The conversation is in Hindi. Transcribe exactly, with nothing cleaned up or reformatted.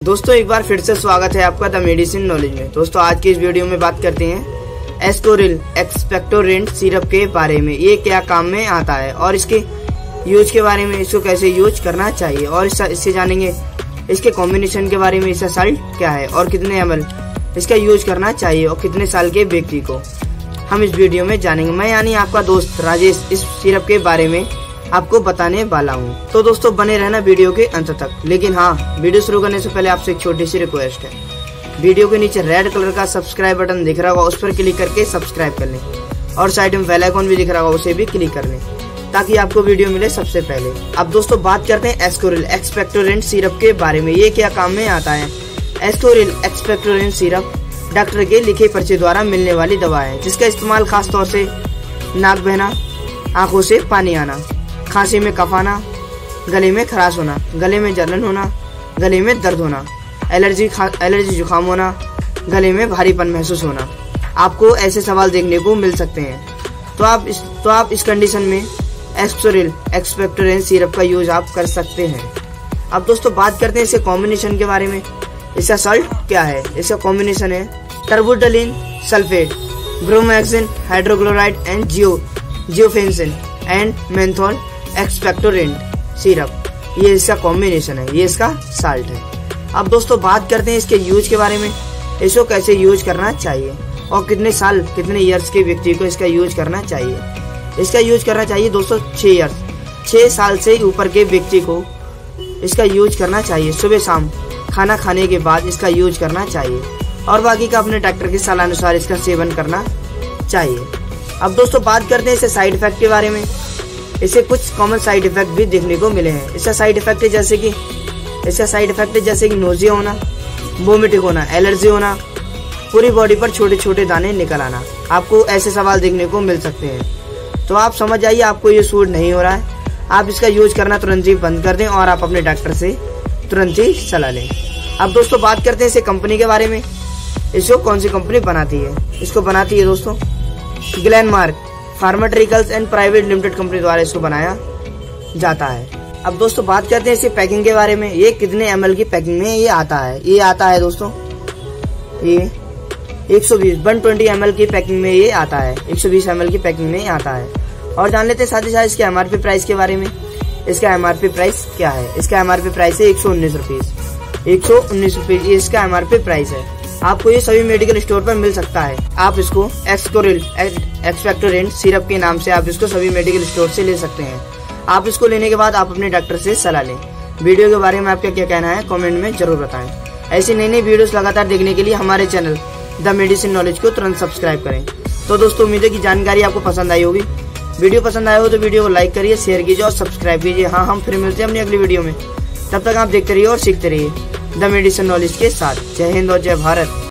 दोस्तों एक बार फिर से स्वागत है आपका द मेडिसिन नॉलेज में। दोस्तों आज की इस वीडियो में बात करते हैं एस्कोरिल एक्सपेक्टोरेंट सिरप के बारे में। ये क्या काम में आता है और इसके यूज के बारे में, इसको कैसे यूज करना चाहिए और इससे जानेंगे इसके कॉम्बिनेशन के बारे में। इसका साल्ट क्या है और कितने एम एल इसका यूज करना चाहिए और कितने साल के व्यक्ति को, हम इस वीडियो में जानेंगे। मैं यानी आपका दोस्त राजेश इस सिरप के बारे में आपको बताने वाला हूँ। तो दोस्तों बने रहना वीडियो के अंत तक। लेकिन हाँ, वीडियो शुरू करने से पहले आपसे एक छोटी सी रिक्वेस्ट है। वीडियो के नीचे रेड कलर का सब्सक्राइब बटन दिख रहा होगा, उस पर क्लिक करके सब्सक्राइब कर लें और साइड में बेल आइकन भी दिख रहा होगा, उसे भी क्लिक कर लें ताकि आपको वीडियो मिले सबसे पहले। अब दोस्तों बात करते हैं एस्कोरिल एक्सपेक्टोरेंट सिरप के बारे में। ये क्या काम में आता है? एस्कोरिल एक्सपेक्टोरेंट सिरप डॉक्टर के लिखे पर्चे द्वारा मिलने वाली दवा है, जिसका इस्तेमाल खास तौर से नाक बहना, आंखों से पानी आना, खांसी में कफ आना, गले में खराश होना, गले में जलन होना, गले में दर्द होना, एलर्जी एलर्जी जुकाम होना, गले में भारीपन महसूस होना, आपको ऐसे सवाल देखने को मिल सकते हैं। तो आप इस तो आप इस कंडीशन में एस्कोरिल एक्सपेक्टोरेंट सिरप का यूज आप कर सकते हैं। अब दोस्तों बात करते हैं इसके कॉम्बिनेशन के बारे में। इसका साल्ट क्या है? इसका कॉम्बिनेशन है terbutaline sulphate, bromhexine hydrochloride and जियो guaifenesin and menthol expectorant syrup. ये इसका कॉम्बिनेशन है, ये इसका साल्ट है। अब दोस्तों बात करते हैं इसके यूज के बारे में। इसको कैसे यूज करना चाहिए और कितने साल कितने ईयर्स के व्यक्ति को इसका यूज करना चाहिए। इसका यूज करना चाहिए दोस्तों छह ईयर्स छह साल से ऊपर के व्यक्ति को इसका यूज करना चाहिए। सुबह शाम खाना खाने के बाद इसका यूज करना चाहिए और बाकी का अपने डॉक्टर की सलाह अनुसार इसका सेवन करना चाहिए। अब दोस्तों बात करते हैं इसके साइड इफेक्ट के बारे में। इसे कुछ कॉमन साइड इफेक्ट भी देखने को मिले हैं। इसका साइड इफेक्ट है जैसे कि इसका साइड इफेक्ट है जैसे कि नोजिया होना, वोमिटिंग होना, एलर्जी होना, पूरी बॉडी पर छोटे छोटे दाने निकल आना। आपको ऐसे सवाल देखने को मिल सकते हैं। तो आप समझ जाइए आपको ये सूट नहीं हो रहा है, आप इसका यूज करना तुरंत ही बंद कर दें और आप अपने डॉक्टर से तुरंत ही सलाह लें। अब दोस्तों बात करते हैं इसे कंपनी के बारे में। इसको कौन सी कंपनी बनाती है? इसको बनाती है दोस्तों Glenmark pharmaceuticals and private limited company द्वारा इसको बनाया जाता है। अब दोस्तों बात करते हैं इसकी पैकिंग के बारे में। ये कितने एम एल की पैकिंग में ये आता है? ये आता है दोस्तों ये एक सौ बीस वन ट्वेंटी एम एल की पैकिंग में ये आता है। एक सौ बीस एम एल की पैकिंग में आता है। और जान लेते हैं साथ ही साथ इसके एम आर पी प्राइस के बारे में। इसका एम आर पी प्राइस क्या है? इसका एम आर पी प्राइस है एक सौ उन्नीस रुपीज एक सौ उन्नीस रुपीज ये इसका एम आर पी प्राइस है। आपको ये सभी मेडिकल स्टोर पर मिल सकता है। आप इसको एस्कोरिल एक्सपेक्टोरेंट सिरप के नाम से आप इसको सभी मेडिकल स्टोर से ले सकते हैं। आप इसको लेने के बाद आप अपने डॉक्टर से सलाह लें। वीडियो के बारे में आपका क्या कहना है कमेंट में जरूर बताएं। ऐसी नई नई वीडियोस लगातार देखने के लिए हमारे चैनल द मेडिसिन नॉलेज को तुरंत सब्सक्राइब करें। तो दोस्तों उम्मीद है कि जानकारी आपको पसंद आई होगी। वीडियो पसंद आया हो तो वीडियो को लाइक करिए, शेयर कीजिए और सब्सक्राइब कीजिए। हाँ, हम फिर मिलते हैं अपनी अगली वीडियो में। तब तक आप देखते रहिए और सीखते रहिए द मेडिसिन नॉलेज के साथ। जय हिंद और जय भारत।